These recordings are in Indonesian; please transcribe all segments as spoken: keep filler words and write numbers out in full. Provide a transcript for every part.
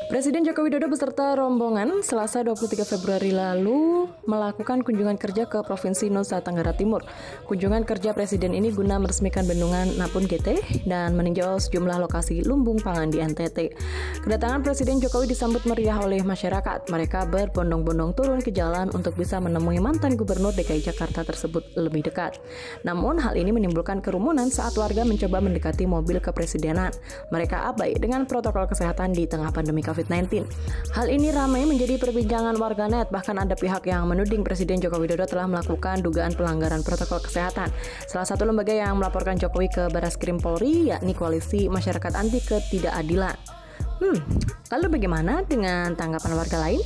Presiden Joko Widodo beserta rombongan Selasa dua puluh tiga Februari lalu melakukan kunjungan kerja ke Provinsi Nusa Tenggara Timur. Kunjungan kerja Presiden ini guna meresmikan bendungan Napun G T dan meninjau sejumlah lokasi lumbung pangan di N T T. Kedatangan Presiden Jokowi disambut meriah oleh masyarakat. Mereka berbondong-bondong turun ke jalan untuk bisa menemui mantan Gubernur D K I Jakarta tersebut lebih dekat. Namun hal ini menimbulkan kerumunan saat warga mencoba mendekati mobil kepresidenan. Mereka abai dengan protokol kesehatan di tengah pandemi covid sembilan belas. Hal ini ramai menjadi perbincangan warganet, bahkan ada pihak yang menuding Presiden Joko Widodo telah melakukan dugaan pelanggaran protokol kesehatan. Salah satu lembaga yang melaporkan Jokowi ke Barreskrim Polri yakni Koalisi Masyarakat Anti Ketidakadilan. Hmm, lalu bagaimana dengan tanggapan warga lain?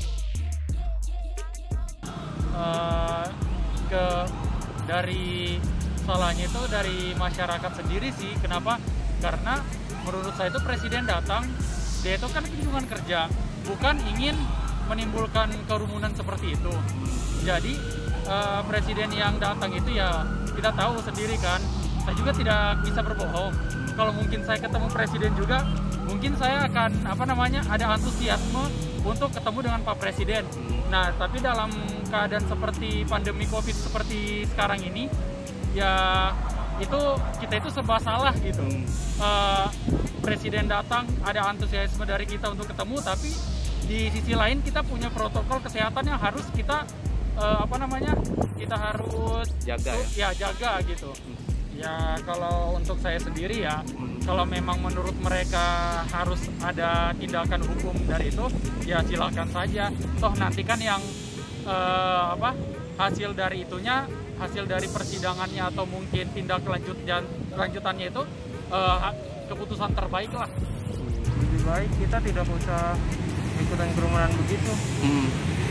Uh, ke dari salahnya itu dari masyarakat sendiri sih. Kenapa? Karena menurut saya itu Presiden datang, dia itu kan kunjungan kerja, bukan ingin menimbulkan kerumunan seperti itu. Jadi uh, Presiden yang datang itu ya kita tahu sendiri kan, saya juga tidak bisa berbohong. Kalau mungkin saya ketemu Presiden juga, mungkin saya akan apa namanya ada antusiasme untuk ketemu dengan Pak Presiden. Nah, tapi dalam keadaan seperti pandemi Covid seperti sekarang ini, ya itu kita itu serba salah gitu. Uh, Presiden datang, ada antusiasme dari kita untuk ketemu, tapi di sisi lain kita punya protokol kesehatan yang harus kita uh, apa namanya kita harus jaga ya, ya jaga gitu. Ya kalau untuk saya sendiri ya, kalau memang menurut mereka harus ada tindakan hukum dari itu, ya silakan saja. Toh nanti kan yang uh, apa hasil dari itunya, hasil dari persidangannya atau mungkin tindak lanjut lanjutannya itu uh, keputusan terbaik lah. Lebih baik kita tidak usah ikutan kerumunan begitu. Hmm.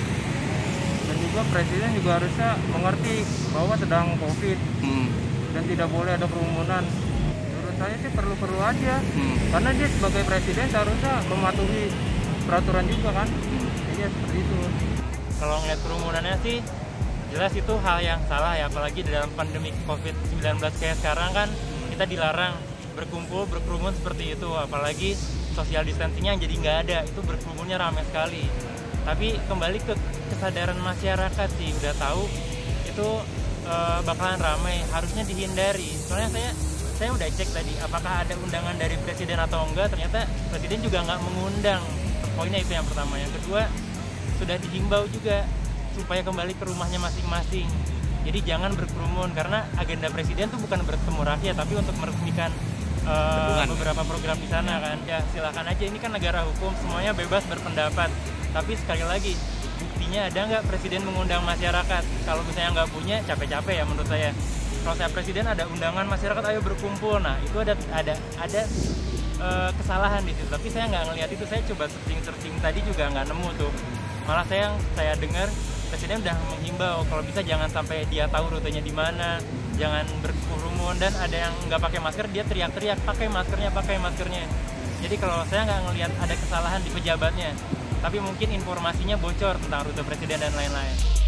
Dan juga Presiden juga harusnya mengerti bahwa sedang COVID hmm. dan tidak boleh ada kerumunan. Menurut saya sih perlu-perlu aja. Hmm. Karena dia sebagai Presiden seharusnya mematuhi peraturan juga kan. Hmm. Jadi ya seperti itu. Kalau ngeliat kerumunannya sih jelas itu hal yang salah ya, apalagi dalam pandemi covid sembilan belas kayak sekarang kan kita dilarang berkumpul, berkerumun seperti itu, apalagi social distancing-nya jadi nggak ada, itu berkerumunnya ramai sekali. Tapi kembali ke kesadaran masyarakat sih, udah tahu itu e, bakalan ramai, harusnya dihindari. Soalnya saya saya udah cek tadi, apakah ada undangan dari Presiden atau enggak, ternyata Presiden juga nggak mengundang. Poinnya itu yang pertama. Yang kedua, sudah dihimbau juga supaya kembali ke rumahnya masing-masing. Jadi jangan berkerumun, karena agenda Presiden itu bukan bertemu rakyat, tapi untuk meresmikan Uh, beberapa program di sana kan. Ya silahkan aja, ini kan negara hukum, semuanya bebas berpendapat. Tapi sekali lagi, buktinya ada nggak Presiden mengundang masyarakat? Kalau misalnya nggak punya, capek-capek ya menurut saya. Kalau saya Presiden ada undangan masyarakat, ayo berkumpul. Nah itu ada ada ada uh, kesalahan di situ. Tapi saya nggak ngelihat itu. Saya coba searching-searching tadi juga nggak nemu tuh. Malah saya yang saya dengar Presiden udah menghimbau kalau bisa jangan sampai dia tahu rutenya di mana, jangan berkerumun, dan ada yang nggak pakai masker dia teriak-teriak pakai maskernya, pakai maskernya. Jadi kalau saya nggak ngelihat ada kesalahan di pejabatnya, tapi mungkin informasinya bocor tentang rute Presiden dan lain-lain.